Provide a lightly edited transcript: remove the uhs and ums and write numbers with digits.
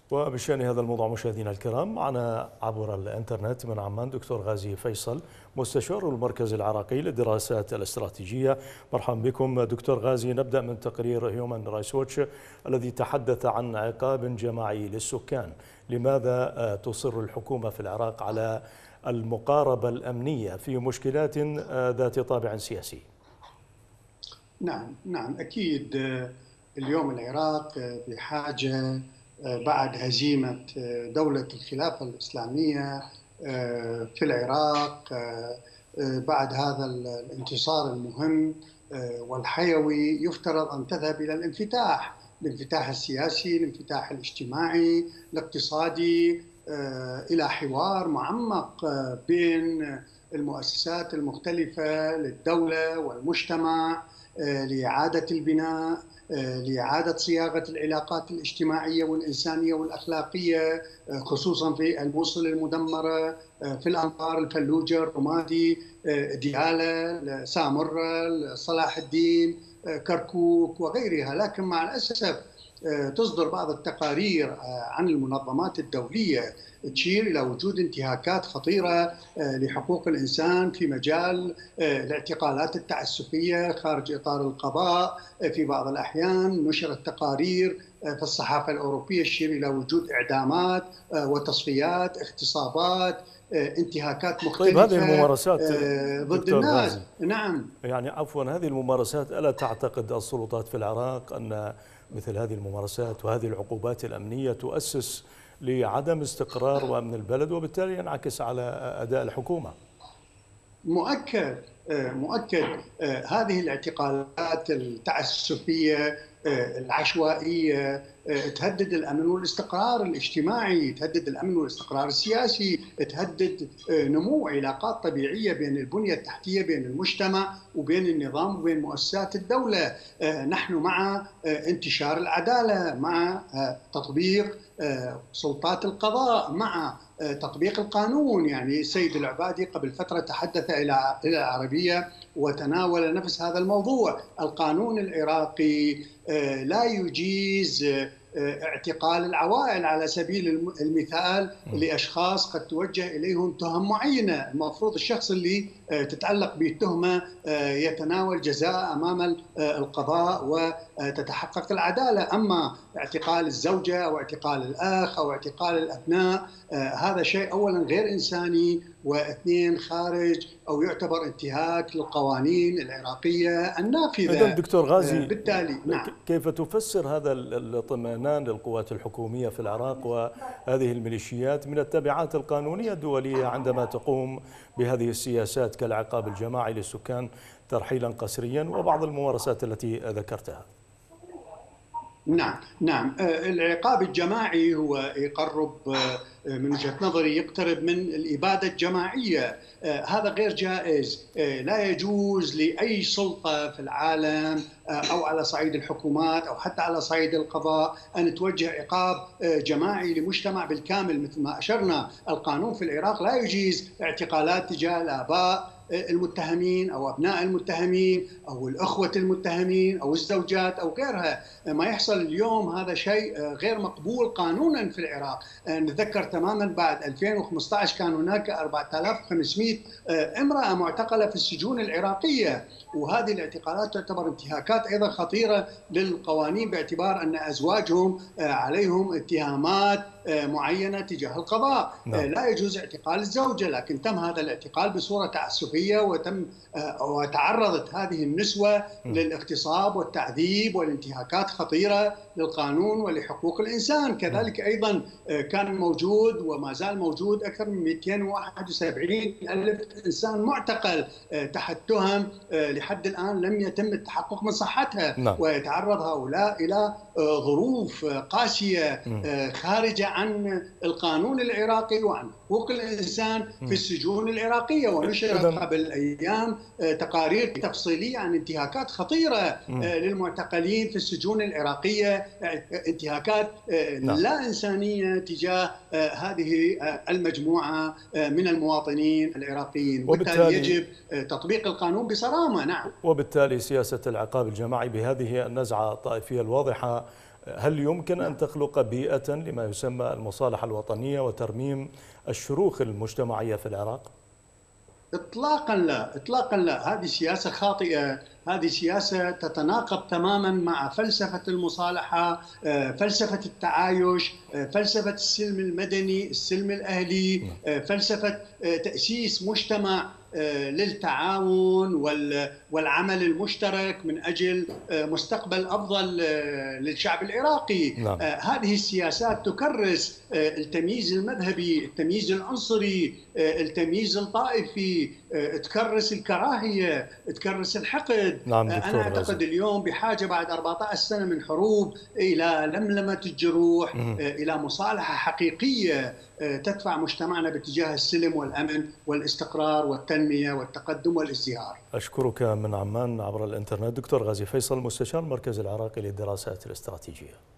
وبشأن هذا الموضوع مشاهدينا الكرام، معنا عبر الانترنت من عمان دكتور غازي فيصل، مستشار المركز العراقي للدراسات الاستراتيجية. مرحبا بكم دكتور غازي. نبدأ من تقرير هيومن رايتس ووتش الذي تحدث عن عقاب جماعي للسكان. لماذا تصر الحكومة في العراق على المقاربة الأمنية في مشكلات ذات طابع سياسي؟ نعم أكيد. اليوم العراق بحاجة بعد هزيمة دولة الخلافة الإسلامية في العراق، بعد هذا الانتصار المهم والحيوي، يفترض أن تذهب إلى الانفتاح السياسي، الانفتاح الاجتماعي، الاقتصادي، إلى حوار معمق بين المؤسسات المختلفة للدولة والمجتمع لإعادة البناء، لإعادة صياغة العلاقات الاجتماعية والإنسانية والأخلاقية، خصوصا في الموصل المدمرة، في الأنبار، الفلوجة، الرمادي، ديالى، سامرة، صلاح الدين، كركوك وغيرها. لكن مع الأسف تصدر بعض التقارير عن المنظمات الدولية تشير إلى وجود انتهاكات خطيرة لحقوق الإنسان في مجال الاعتقالات التعسفية خارج إطار القضاء. في بعض الأحيان نشرت تقارير في الصحافة الأوروبية تشير إلى وجود إعدامات وتصفيات، اغتصابات، انتهاكات مختلفة. طيب هذه الممارسات ضد الناس. نعم، يعني عفوا، هذه الممارسات ألا تعتقد السلطات في العراق أن مثل هذه الممارسات وهذه العقوبات الأمنية تؤسس لعدم استقرار وأمن البلد، وبالتالي ينعكس على أداء الحكومة؟ مؤكد. هذه الاعتقالات التعسفية العشوائية تهدد الأمن والاستقرار الاجتماعي، تهدد الأمن والاستقرار السياسي، تهدد نمو علاقات طبيعية بين البنية التحتية، بين المجتمع وبين النظام وبين مؤسسات الدولة. نحن مع انتشار العدالة، مع تطبيق سلطات القضاء، مع تطبيق القانون. يعني السيد العبادي قبل فترة تحدث إلى العربية وتناول نفس هذا الموضوع. القانون العراقي لا يجيز اعتقال العوائل على سبيل المثال لأشخاص قد توجه إليهم تهم معينة. المفروض الشخص اللي تتعلق به التهمة يتناول جزاء أمام القضاء وتتحقق العدالة. أما اعتقال الزوجة أو اعتقال الأخ أو اعتقال الأبناء، هذا شيء أولا غير إنساني، واثنين خارج أو يعتبر انتهاك للقوانين العراقية النافذة. إذن دكتور غازي، بالتالي كيف تفسر هذا الاطمئنان للقوات الحكومية في العراق وهذه الميليشيات من التبعات القانونية الدولية عندما تقوم بهذه السياسات كالعقاب الجماعي للسكان ترحيلا قسريا وبعض الممارسات التي ذكرتها؟ نعم. العقاب الجماعي هو يقرب، من وجهة نظري يقترب من الإبادة الجماعية. هذا غير جائز. لا يجوز لأي سلطة في العالم أو على صعيد الحكومات أو حتى على صعيد القضاء أن توجه عقاب جماعي لمجتمع بالكامل. مثل ما أشرنا، القانون في العراق لا يجيز اعتقالات تجاه الآباء المتهمين أو أبناء المتهمين أو الأخوة المتهمين أو الزوجات أو غيرها. ما يحصل اليوم هذا شيء غير مقبول قانونا في العراق. نتذكر تماما بعد 2015 كان هناك 4500 امرأة معتقلة في السجون العراقية، وهذه الاعتقالات تعتبر انتهاكات أيضا خطيرة للقوانين، باعتبار أن أزواجهم عليهم اتهامات معينة تجاه القضاء. لا يجوز اعتقال الزوجة، لكن تم هذا الاعتقال بصورة تعسفية، وتعرضت هذه النسوة للاغتصاب والتعذيب والانتهاكات خطيرة للقانون ولحقوق الإنسان. كذلك أيضا كان موجود وما زال موجود أكثر من 271 ألف إنسان معتقل تحت تهم لحد الآن لم يتم التحقق من صحتها. ويتعرض هؤلاء إلى ظروف قاسية خارجة عن القانون العراقي وعن حقوق الإنسان في السجون العراقية. ونشرت قبل أيام تقارير تفصيلية عن انتهاكات خطيرة للمعتقلين في السجون العراقية، انتهاكات لا إنسانية تجاه هذه المجموعة من المواطنين العراقيين. وبالتالي يجب تطبيق القانون بصرامة. نعم. وبالتالي سياسة العقاب الجماعي بهذه النزعة الطائفية الواضحة هل يمكن أن تخلق بيئة لما يسمى المصالحة الوطنية وترميم الشروخ المجتمعية في العراق؟ إطلاقا لا، إطلاقا لا. هذه سياسة خاطئة، هذه سياسة تتناقض تماما مع فلسفة المصالحة، فلسفة التعايش، فلسفة السلم المدني، السلم الأهلي، فلسفة تأسيس مجتمع للتعاون والعمل المشترك من أجل مستقبل أفضل للشعب العراقي. نعم. هذه السياسات تكرس التمييز المذهبي، التمييز العنصري، التمييز الطائفي، تكرس الكراهية، تكرس الحقد. نعم أنا أعتقد اليوم بحاجة بعد 14 سنة من حروب إلى لملمة الجروح، إلى مصالحة حقيقية تدفع مجتمعنا باتجاه السلم والأمن والاستقرار والتنمية والتقدم والازدهار. أشكرك من عمان عبر الإنترنت دكتور غازي فيصل، مستشار المركز العراقي للدراسات الاستراتيجية.